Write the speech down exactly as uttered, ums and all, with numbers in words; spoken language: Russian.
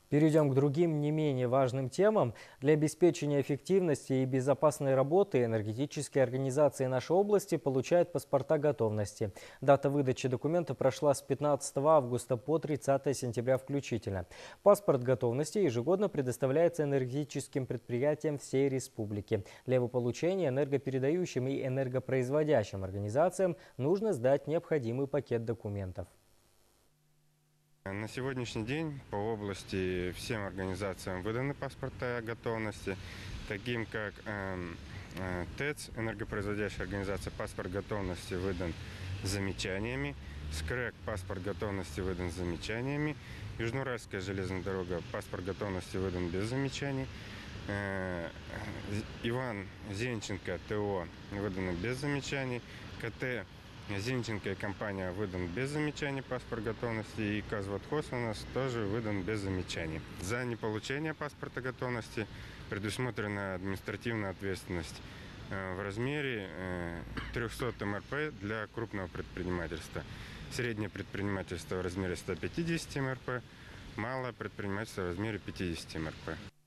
Перейдем к другим не менее важным темам. Для обеспечения эффективности и безопасной работы энергетические организации нашей области получают паспорта готовности. Дата выдачи документа прошла с пятнадцатого августа по тридцатое сентября включительно. Паспорт готовности ежегодно предоставляется энергетическим предприятиям всей республики. Для его получения энергопередающим и энергопроизводящим организациям нужно сдать необходимый пакет документов. На сегодняшний день по области всем организациям выданы паспорта готовности, таким как э, э, ТЭЦ, энергопроизводящая организация, паспорт готовности выдан с замечаниями, СКРЭК, паспорт готовности выдан с замечаниями, Южноуральская железная дорога, паспорт готовности выдан без замечаний, э, Иван Зенченко, ТО, выдано без замечаний, КТ Зинченко и компания выдан без замечаний паспорт готовности, и Казводхоз у нас тоже выдан без замечаний. За неполучение паспорта готовности предусмотрена административная ответственность в размере трёхсот эм эр пэ для крупного предпринимательства. Среднее предпринимательство в размере ста пятидесяти эм эр пэ, малое предпринимательство в размере пятидесяти эм эр пэ.